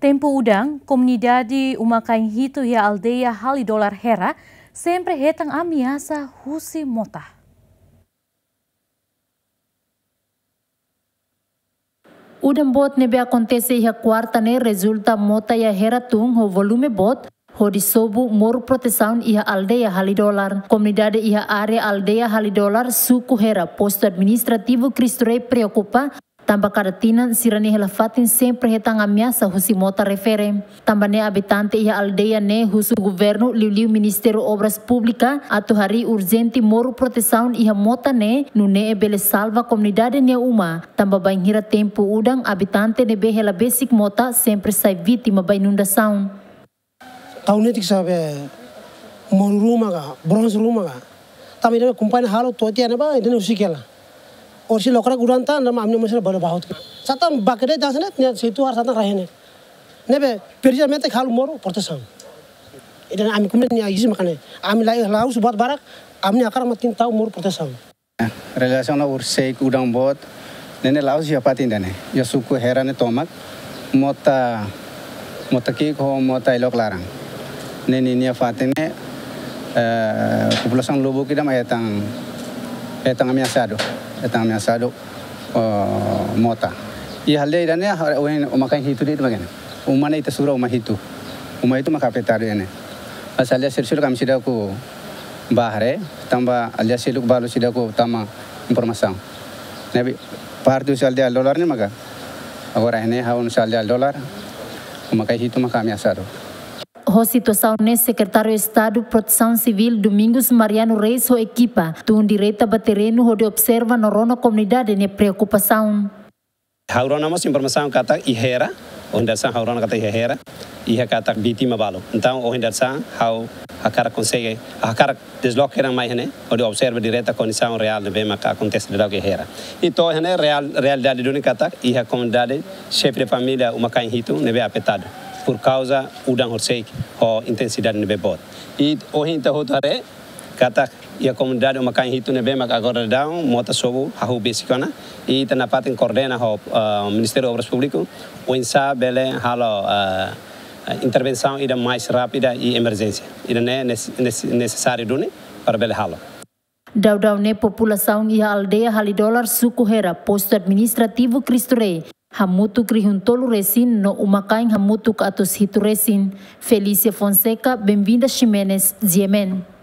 tempo udang, comunidade Umakaing Hito e a aldeia Halidolar Hera sempre retang ameaça husi mota. Udang bot nebe acontece e a quarta ne resulta mota e a Hera tung o volume bot Hodi sobu moro proteção e a aldeia Halidolar. Comunidade e a área aldeia Halidolar suku Hera, posto administrativo Cristo Rei preocupa. Tamba karatina sirane helafatin sempre hetang ameaça husi mota refere. Tamba ne habitante e a aldeia ne husu governo liu Ministério Obras Pública atu hari urgente moro proteção e a mota ne nune bele salva comunidade ne uma. Tamba banhira tempo udang habitante ne be hela basic mota sempre sai vítima ba inundação. Taunetik sabe mor rumah ka, bronze rumah ka. Tapi dia kumpai halo tuati ane ba, ini usikela. Orsi lokra guranta, nama amnya masih bala bahut. Satan bakre dasne, nia situ har satan rahene. Nebe perja mente halu moro protesan. Ini ami kumen nia isi makane. Ami lai lau subat barak, ami akar matin tahu moro protesan. Relação ao ursei udang bot, nene lau siapa tindane. Ya suku Hera ne tomak, mota ki ko mota ilok larang. Nene nia fatene população lobo kita mayatang ameaçado mota. E a lei dane uma Umakaing Hito itu bagaimana? Umana itu surau uma itu makapetado ya ne. Mas alias sersul kami sudah ku bahare, tambah alias seluk balu sudah ku tama informasi. Nabi partu salda dolar ne maga. Agora ini haun salda dolar, Umakaing Hito ameaçado. A situação nesse secretário de Estado Proteção Civil Domingos Mariano Reis o equipa tu direita batereno onde observa no rona comunidade ne preocupação. Haurona mas informação kata ihera, onde são haurona kata ihera, ia kata vítima balo. Então onde são a cara consegue a cara deslocar mais né, onde observa direita a condição real de bem que acontece de ihera. Então né realidade do kata ia comunidade chefe de família Umakaing Hito nebe apetado. Por causa udang horsei ho intensidade nebe bot. E hoje então hotare kata ia comunidade Umakaing Hito nebe mak agora down mota sobu hahu basicana e tanapatin coordena ho Ministério Obras Público o insa bele halo intervenção ida mais rápida e emergência. Ida ne necessário dune para bele halo. Daudau ne população e a aldeia Halidolar suku Hera, posto administrativo Cristo Rei. Hamutu krihuntolu resin no Umakaing hamutu atos Hito resin. Felícia Fonseca, bem-vinda Ximenes, Ziemen.